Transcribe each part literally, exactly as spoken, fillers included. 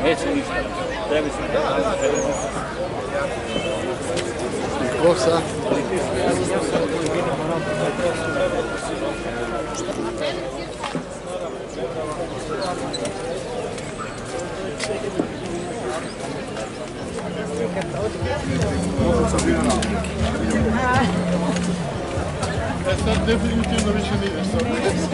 Neće ništa. Treba se I ko sad? E sad definitivno više ne ideš sad.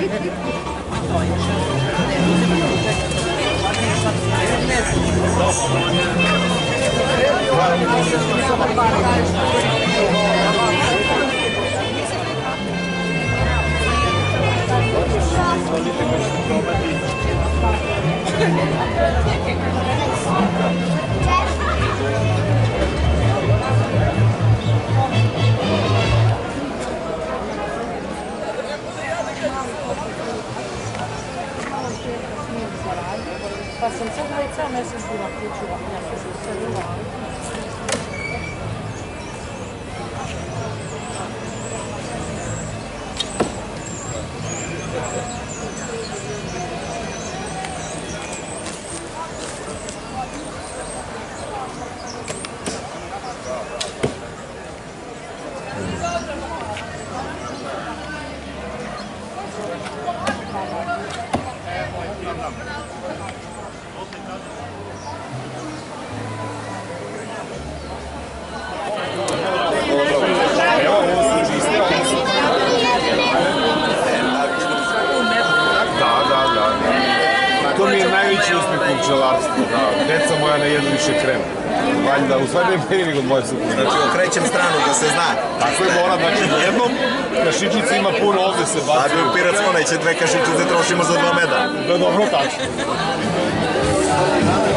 Pa sam sad već ceo mesec bila kućuva, ja sam se uselila. To mi je najveći uspjeh u pčelarstvu, da deca moja ne jedu više krem. Valjda, u stvari ne meni nego moje supruge. Znači, okrećem stranu da se zna. Tako je mora, znači jednom kašičica ima puno, ovde se A bacuje. bi u Pirac Moneće dve kašičice trošimo za dva meda. Da, dobro, tačno.